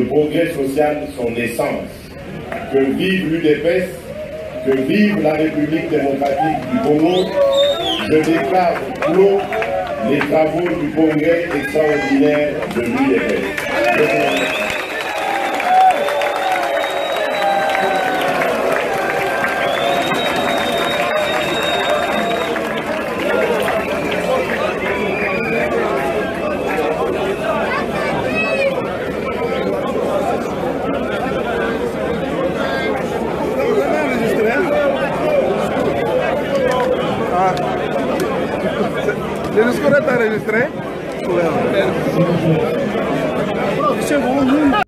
le progrès social son essence. Que vive l'UDPS, que vive la République démocratique du Congo. Je déclare clos les travaux du congrès extraordinaire de l'UDPS. Le discours est enregistré?